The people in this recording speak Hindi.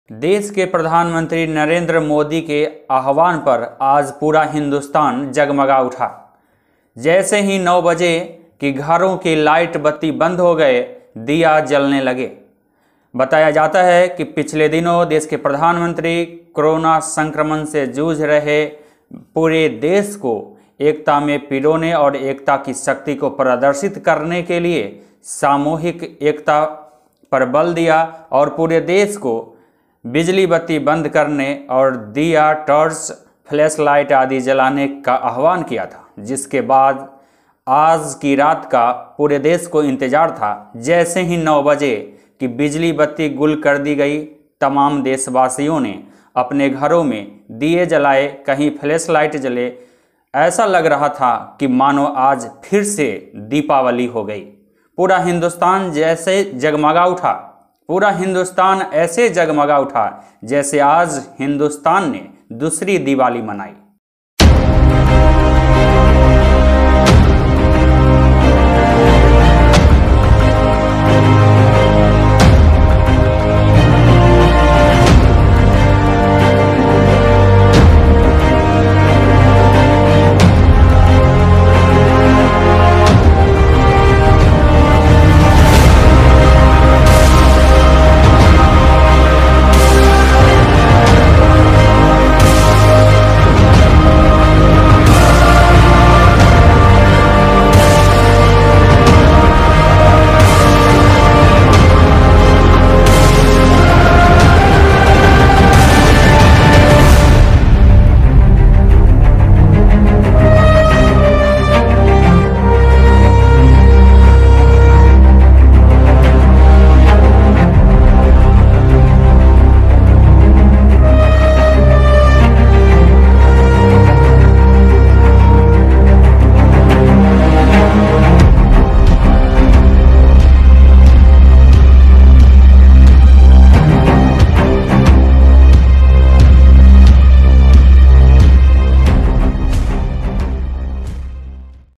देश के प्रधानमंत्री नरेंद्र मोदी के आह्वान पर आज पूरा हिंदुस्तान जगमगा उठा। जैसे ही 9 बजे कि घरों की लाइट बत्ती बंद हो गए, दिया जलने लगे। बताया जाता है कि पिछले दिनों देश के प्रधानमंत्री कोरोना संक्रमण से जूझ रहे पूरे देश को एकता में पिरोने और एकता की शक्ति को प्रदर्शित करने के लिए सामूहिक एकता पर बल दिया और पूरे देश को बिजली बत्ती बंद करने और दिया, टॉर्च, फ्लैश लाइट आदि जलाने का आह्वान किया था, जिसके बाद आज की रात का पूरे देश को इंतजार था। जैसे ही 9 बजे कि बिजली बत्ती गुल कर दी गई, तमाम देशवासियों ने अपने घरों में दिए जलाए, कहीं फ्लैश लाइट जले। ऐसा लग रहा था कि मानो आज फिर से दीपावली हो गई। पूरा हिंदुस्तान जैसे जगमगा उठा, पूरा हिंदुस्तान ऐसे जगमगा उठा जैसे आज हिंदुस्तान ने दूसरी दिवाली मनाई।